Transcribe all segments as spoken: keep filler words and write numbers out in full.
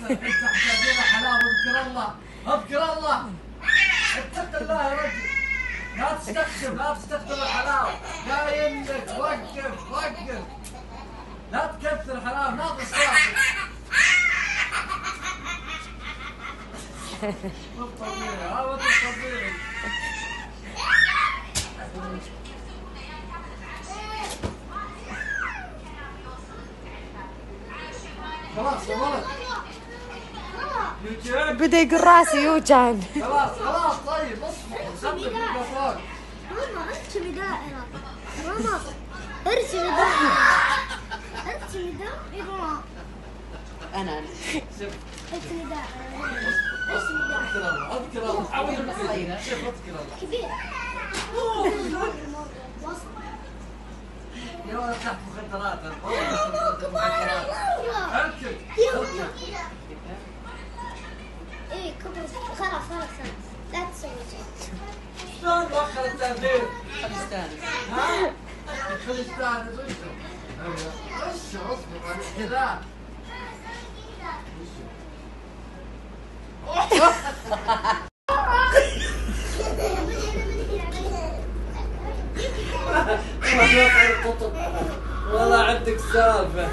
تحتاجين حلاوه. اذكر الله اذكر الله اتق الله يا رجل. لا تستخدم لا تستخدم الحلاوه. قايل لك وقف وقف. لا تكثر حلاوه. ناقص واحد. مو طبيعي هذا مو طبيعي. خلاص يا ولد. بدأ يقول راسي يوجعني. خلاص خلاص طيب اصبر. سبب الميكروفون. ماما ارسمي دائرة. ماما ارسمي دائرة. ارسمي دائرة. أنا أنا ارسمي دائرة. اذكر الله اذكر الله. عود بالصغيرة. شوف اذكر الله. كبير. يا ولد تحت مخدرات. مخدرات. اركب اركب. ايه كبر. خلاص خلاص خلاص. لا تسوي شيء. شلون مؤخر التأثير؟ استانس. ها؟ خذ استانس وشو؟ وشو اصبر على الاحتذاء. والله عندك سالفة.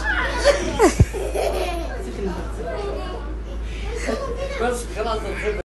بس خلاص الخبر.